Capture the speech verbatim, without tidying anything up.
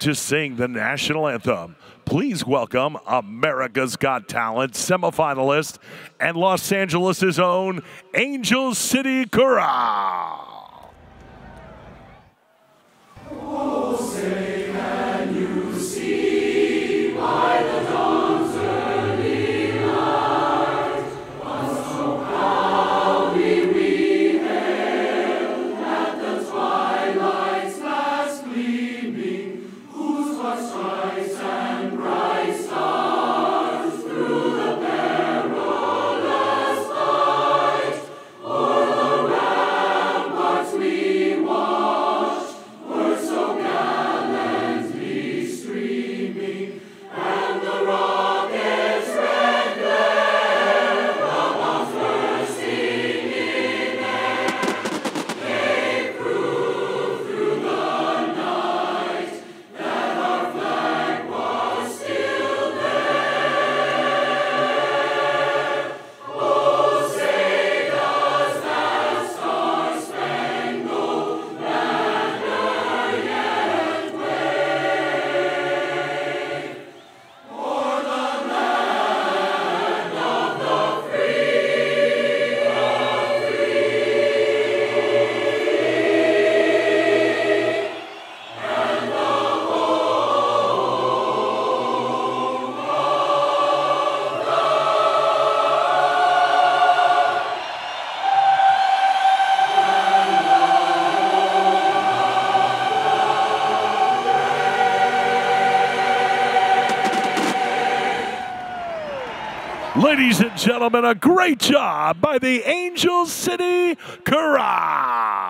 to sing the national anthem. Please welcome America's Got Talent semifinalist and Los Angeles' own Angel City Chorale. Oh, say can you see by the dawn's early light, once so proudly we hailed at the twilight's last gleaming, whose hearts strikes and bright stars through the perilous fight, o'er the ramparts we watched, were so gallantly streaming, and the rocket's red glare, the bombs bursting in air, gave proof through the night that our flag was still there. Oh, say does that star-spangled banner yet wave o'er the land of the free, the free, and the home of the Ladies and gentlemen, a great job by the Angel City Chorale.